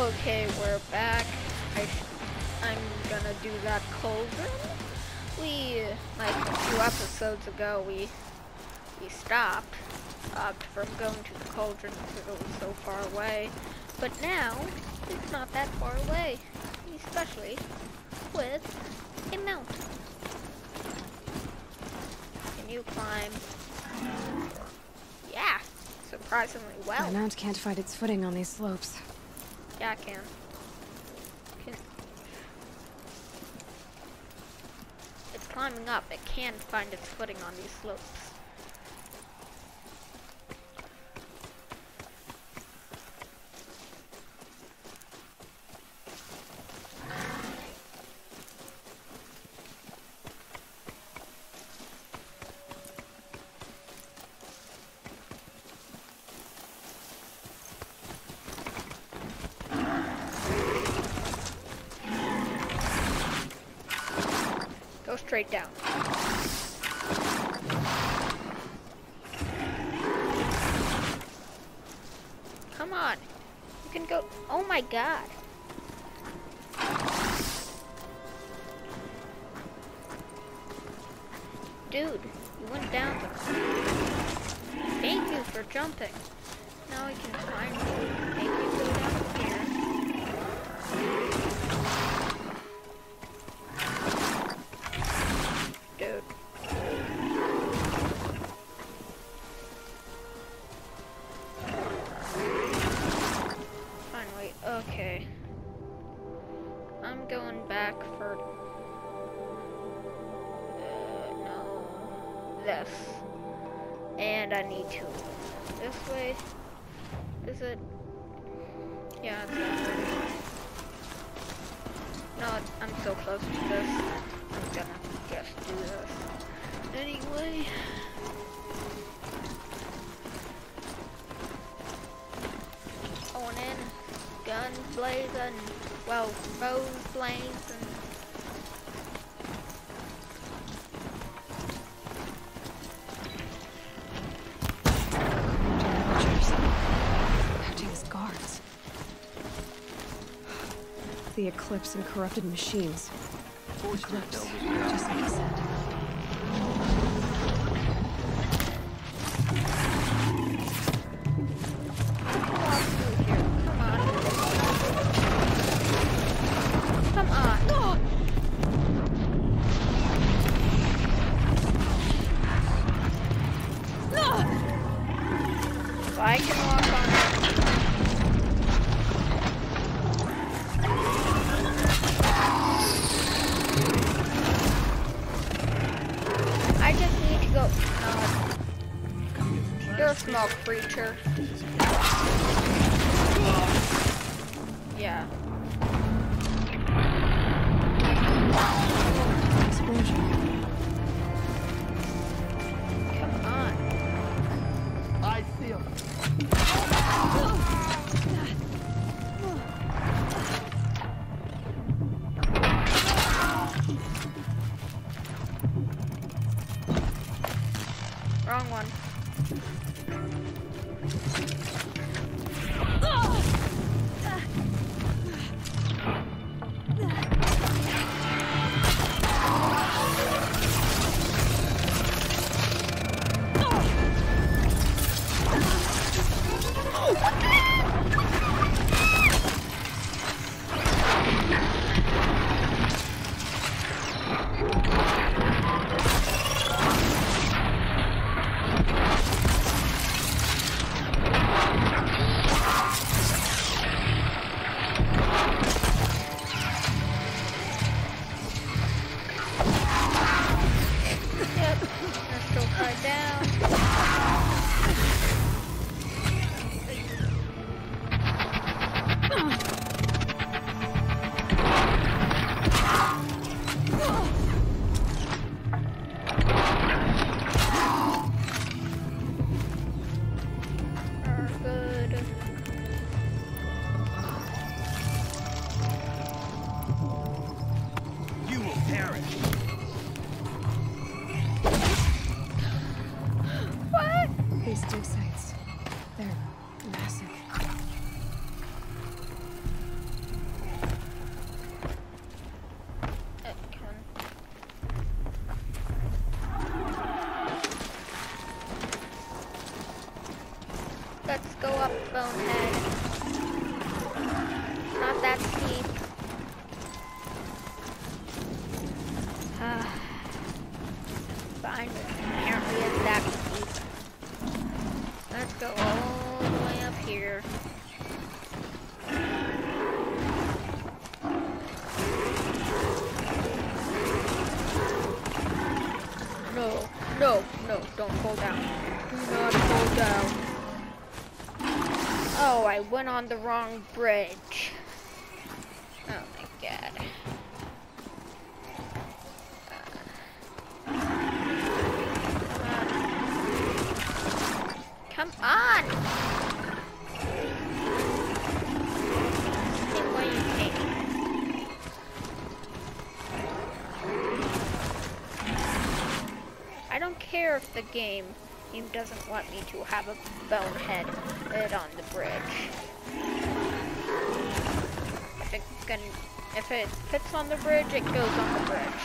Okay, we're back. I'm gonna do that cauldron. Like a few episodes ago, we stopped from going to the cauldron because it was so far away. But now, it's not that far away, especially with a mountain. Can you climb? Yeah, surprisingly well. My mount can't find its footing on these slopes. Yeah, I can. It's climbing up. It can't find its footing on these slopes. Go straight down. Come on. You can go. Oh my god. Dude, you went down. Thank you for jumping. Now we can climb. Maybe go down here. Dude. Finally, okay. I'm going back for no, this. And I need to this way. Is it? Yeah, it's that way. No, I'm so close to this. I'm gonna just do this anyway. Going in, guns blazing, well, bows blazing. Acting as guards. The eclipse and corrupted machines. Eclipse, just like he said. Come on. If I can walk on it. I just need to go. You're a small creature. Yeah. Explosion. Come on. I feel. Wrong one. Yep, they're still tied down. Are good. You will perish. What? These dig sites. They're massive. Go up, bonehead. Not that steep. Fine, apparently it's that steep. Let's go all the way up here. No, don't fall down. Do not fall down. Oh, I went on the wrong bridge. Oh my god. Come on! Same way you came. I don't care if the game doesn't want me to have a bonehead on the bridge. If it fits on the bridge, it goes on the bridge.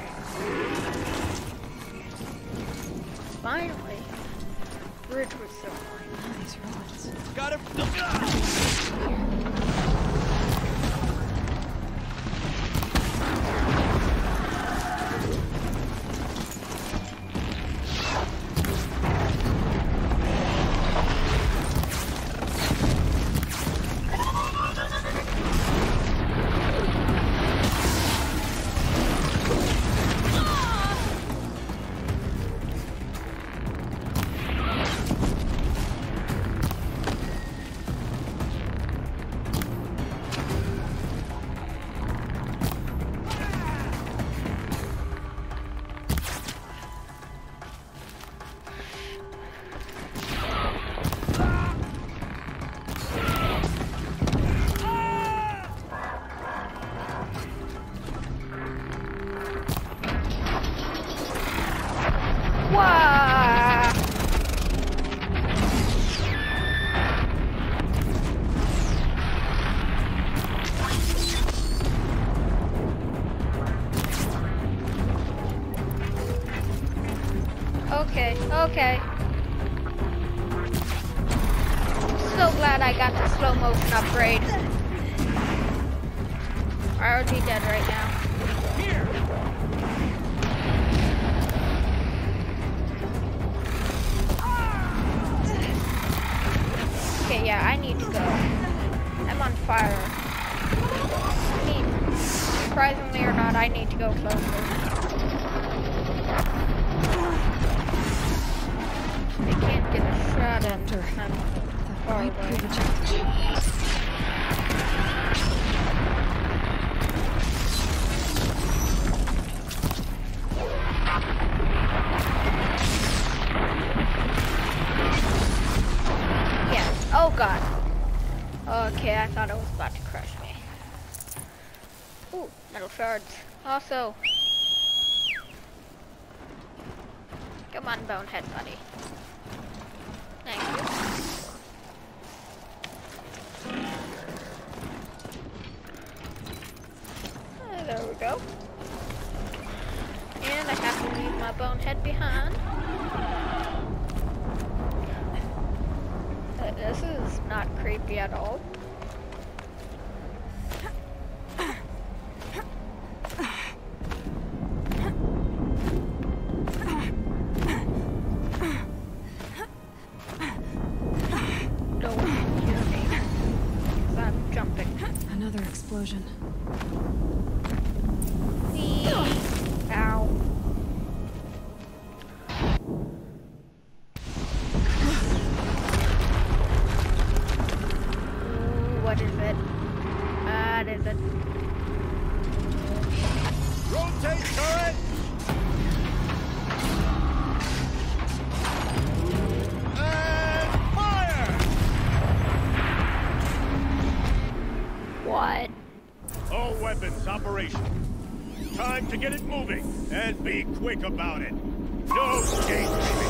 Finally, bridge was so annoying. These roads. Got him. Okay. So glad I got the slow motion upgrade. I would be dead right now. Here. Okay, yeah, I need to go. I'm on fire. Surprisingly or not, I need to go closer. They can't get a shot at her. That might prove a challenge. Yes. Oh god. Okay, I thought it was about to crush me. Ooh, metal shards. Also. Come on, bonehead buddy. Thank you. There we go. And I have to leave my bonehead behind. This is not creepy at all. Another explosion. Ow. Ooh, what is it? What is it? Rotate turret. And fire. What? All weapons operational. Time to get it moving, and be quick about it. No daydreaming.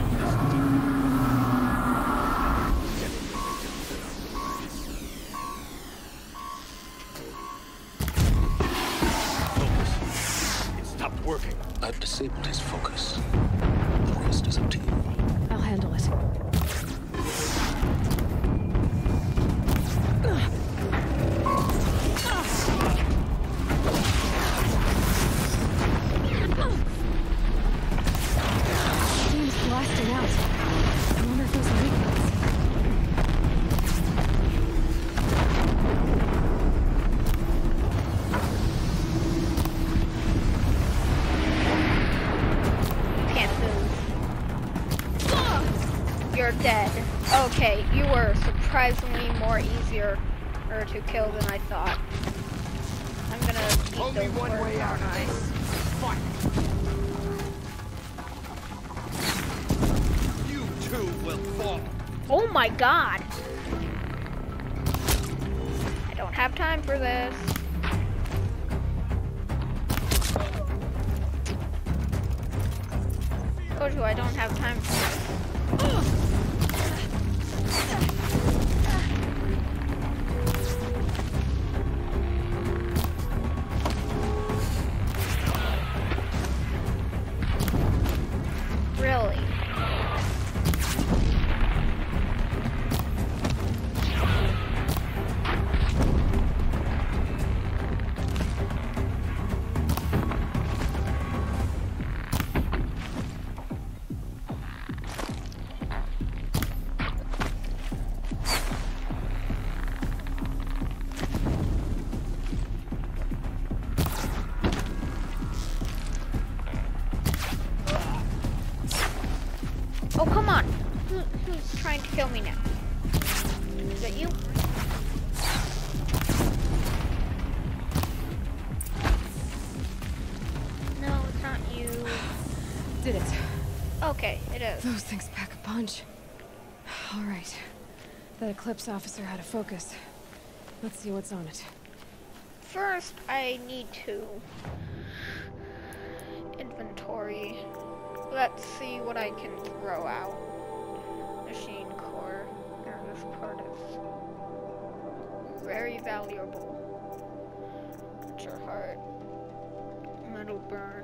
Focus. It stopped working. I've disabled his focus. The rest is up to you. I'll handle it. you're dead. Okay, you were surprisingly more easier to kill than I thought. I'm gonna eat Only those one words, way out aren't of I? this. Fight! You too will fall. Oh my god! I don't have time for this. Told you I don't have time for this. Really? Oh, come on. Who's trying to kill me now? Is it you? No, it's not you. Did it. Okay, it is. Those things pack a punch. All right. That Eclipse officer had a focus. Let's see what's on it. First, I need to inventory. Let's see what I can throw out. Machine core. This part is very valuable. Your heart. Metal burn.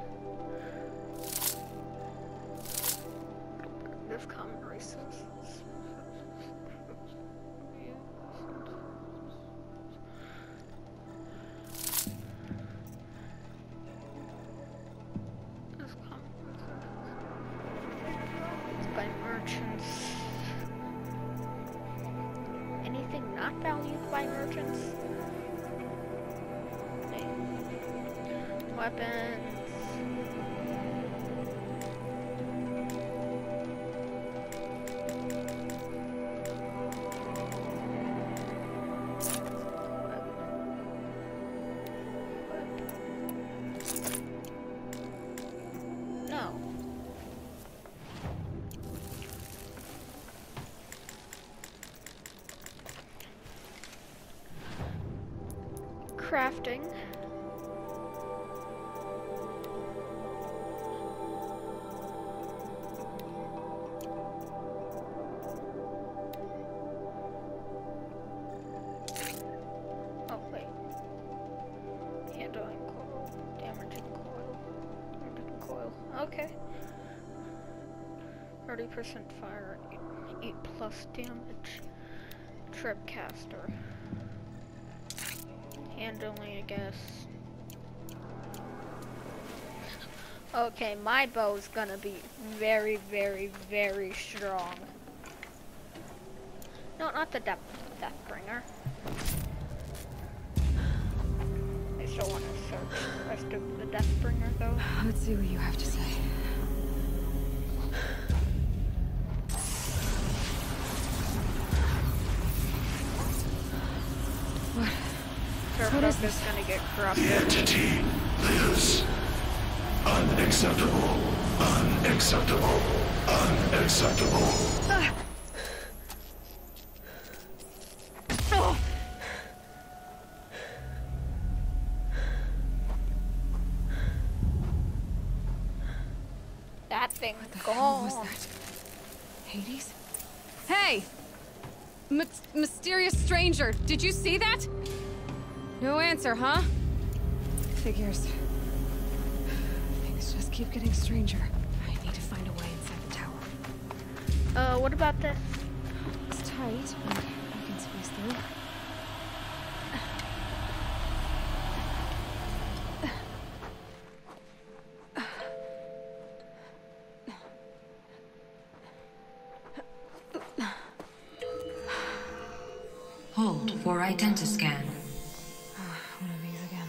This common resources. By merchants. Anything not valued by merchants? Okay. Weapons. No. Crafting. Oh, wait. Handling coil. Damaging coil. Damaging coil. Okay. 30% fire. 8 plus damage. Tripcaster. Handling, I guess. Okay, my bow's gonna be very, very, very strong. No, not the Deathbringer. I still want to search the rest of the Deathbringer, though. Let's see what you have to say. What is this? Gonna get corrupted. The entity lives. Unacceptable. Unacceptable. Unacceptable. Oh. That thing What the hell was gone. that? Hades? Hey! Mysterious stranger, did you see that? No answer, huh? Figures. Things just keep getting stranger. I need to find a way inside the tower. What about this? It's tight, but I can squeeze through. Hold for identiscan. One of these again.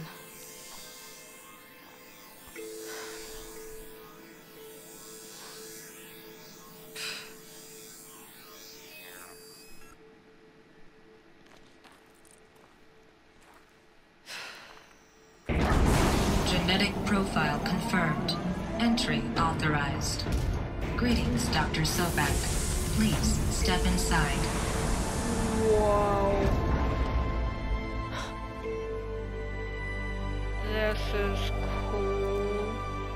profile confirmed. Entry authorized. Greetings, Dr. Sobek. Please step inside. Whoa. This is cool.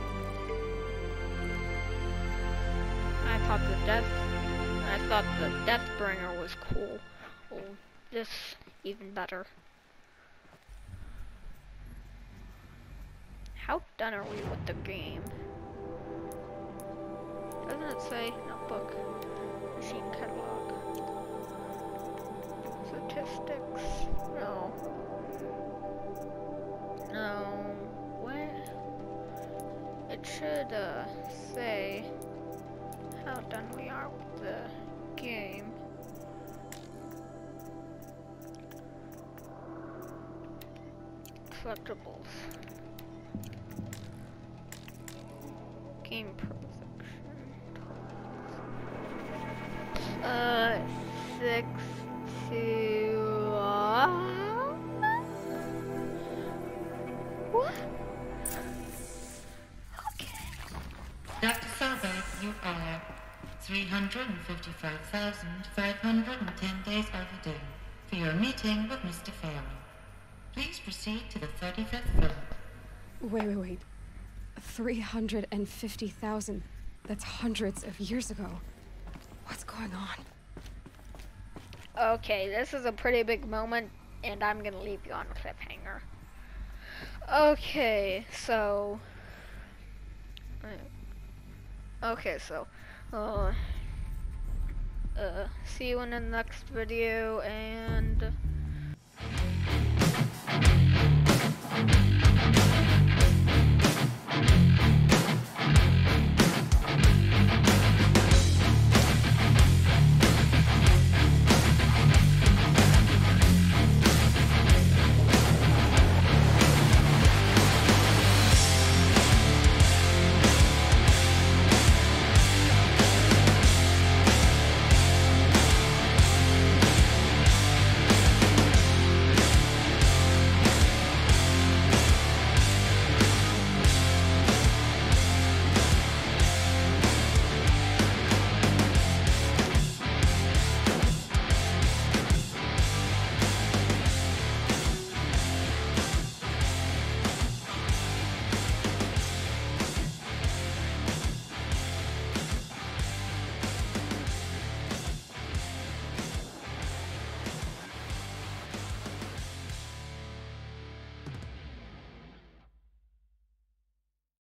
I thought the Deathbringer was cool. Oh, this even better. How done are we with the game? Doesn't it say notebook? Machine catalog. Statistics. No. No. What? It should say how done we are with the game. Collectibles. Game pro section. 6 to what? Okay. Dr. Sobek, you are 355,510 days overdue for your meeting with Mr. Farrell. Please proceed to the 35th floor. Wait. 350,000. That's hundreds of years ago. What's going on? Okay, this is a pretty big moment, and I'm gonna leave you on a cliffhanger. Okay, so... see you in the next video, and...